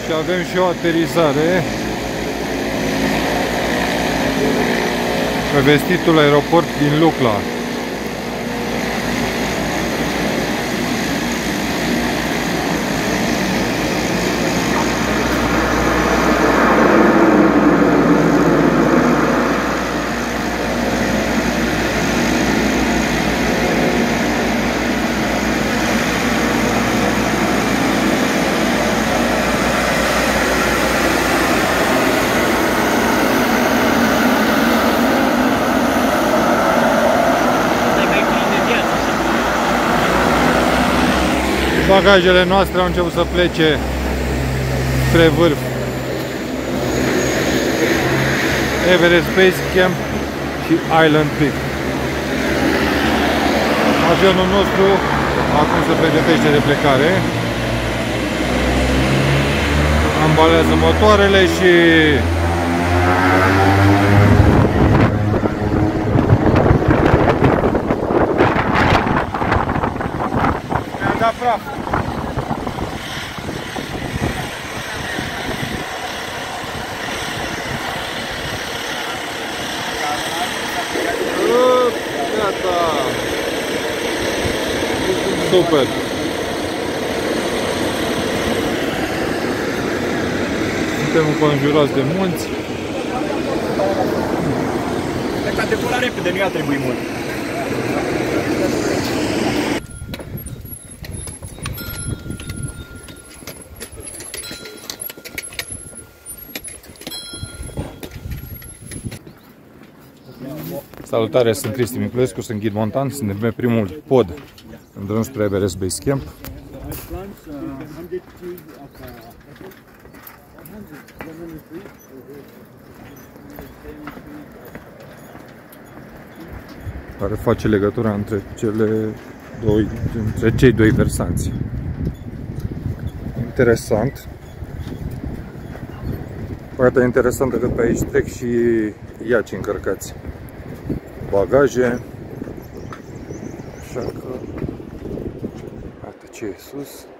Și avem și o aterizare pe vestitul aeroport din Lucla. Bagajele noastre au început să plece spre vârf. Everest Base Camp și Island Peak. Avionul nostru acum se pregătește de plecare. Ambalează motoarele și mi-a dat praf. Gata. Super. Suntem înconjurați de munți. Dacă a decolat repede, nu i-a trebuit mult. Salutare, sunt Cristi Miculescu, sunt ghid montan, suntem pe primul pod în drum spre Everest Base Camp. Care face legătura între cei doi versanți. Interesant. Partea interesantă că pe aici trec și iaci încărcați. Bagaje. Așa că, iată ce e sus.